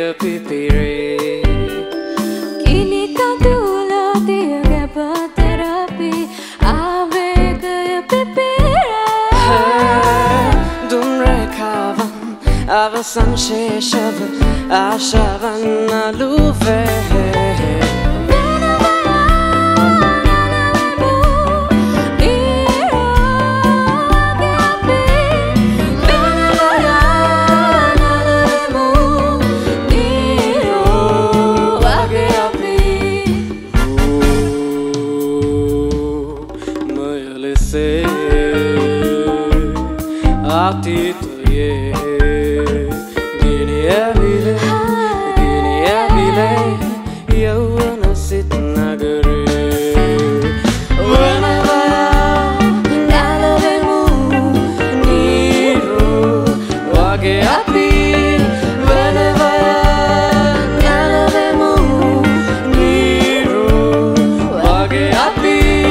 pipire kini kadula dia terapi avegaya pipira dumre kavan avasan sheshav ashavan aluve Atitoye gini abile yawana sit nagare whenever nalavemu niru wage api whenever nalavemu niru wage api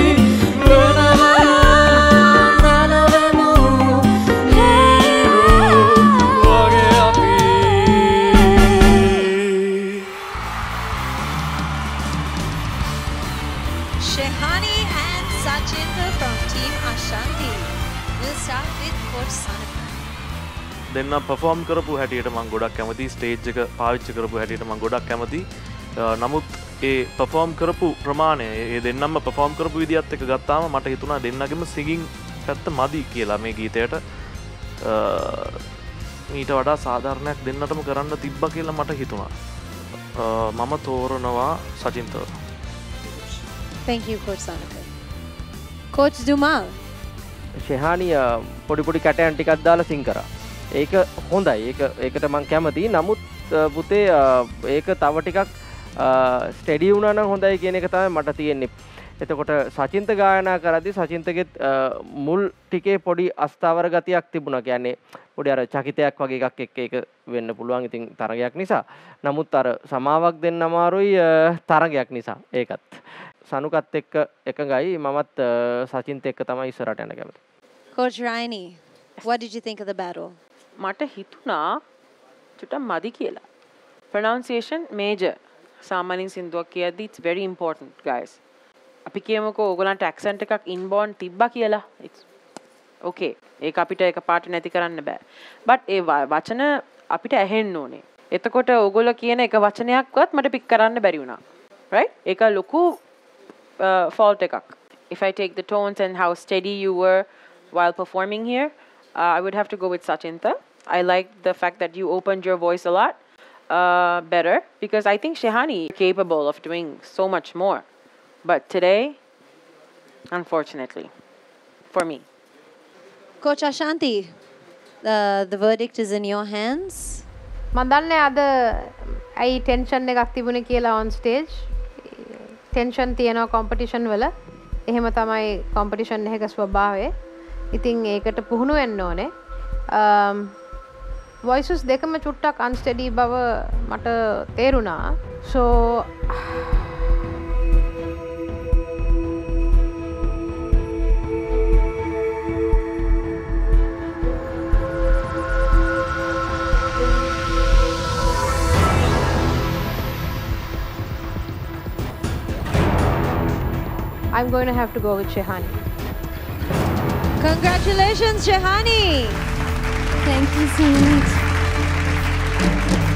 Shehani and Sachinda from Team Ashanti. We'll start with Coach Sanaka. දෙන්න perform කරපු හැටියට මම ගොඩක් කැමතියි stage එක පාවිච්චි කරපු හැටියට මම ගොඩක් කැමතියි. නමුත් ඒ perform කරපු ප්‍රමාණය ඒ දෙන්නම perform කරපු විදිහත් එක්ක ගත්තාම මට හිතුණා දෙන්නගෙම singing පැත්ත මදි කියලා මේ ගීතයට. ඊට වඩා සාධාරණයක් දෙන්නටම කරන්න තිබ්බා කියලා මට හිතුණා. මම තෝරනවා සචින්තව. Thank you, Coach Sanaka. Coach Dumal. ශෙහානි පොඩි පොඩි කැටයන් ටිකක් දාලා සිං කරා. ඒක හොඳයි. ඒකට මම කැමතියි. නමුත් පුතේ ඒක තව ටිකක් ස්ටඩි වුණා නම් හොඳයි කියන එක තමයි මට තියෙන්නේ. එතකොට සචින්ත ගායනා කරද්දී සචින්තගේ මුල් ටිකේ පොඩි අස්ථාවර ගතියක් තිබුණා. කියන්නේ පොඩි අර චකිතයක් වගේ එකක් එක්ක ඒක වෙන්න පුළුවන්. ඉතින් තරගයක් නිසා. නමුත් අර සමාවක් දෙන්න අමාරුයි තරගයක් නිසා. ඒකත් සනුකත් එක්ක එකඟයි. මමත් සචින්ත එක්ක තමයි ඉස්සරහට යන්න කැමති. Coach Raini, what did you think of the battle? මට හිතුණා චුට්ටක් මදි කියලා. Pronunciation major. සාමාන්‍යයෙන් සින්දුවක් කියද්දි it's very important guys. අපි කියමුකෝ ඕගොල්ලන්ට accent එකක් inborn තිබ්බා කියලා. It's okay. ඒක අපිට එකපාරට නැති කරන්න බෑ. but ඒ වචන අපිට ඇහෙන්න ඕනේ. එතකොට ඕගොල්ලෝ කියන එක වචනයක්වත් මට පික් කරන්න බැරි වුණා. right? ඒක ලොකු fault එකක්. If I take the tones and how steady you were while performing here, I would have to go with Sachinta. I like the fact that you opened your voice a lot better because I think Shehani is capable of doing so much more. But today, unfortunately, for me. Coach Ashanti, the verdict is in your hands. මම දන්නේ අද ඇයි tension එකක් තිබුණේ කියලා on stage. Tension තියෙනවා competition වල. එහෙම තමයි කම්පිටිෂන් එකක ස්වභාවය. ඉතින් ඒකට පුහුණු වෙන්න ඕනේ. voices දෙකම චුට්ටක් unsteady බව මට තේරුණා. So I'm going to have to go with Shehani. Congratulations, Shehani! thank you so much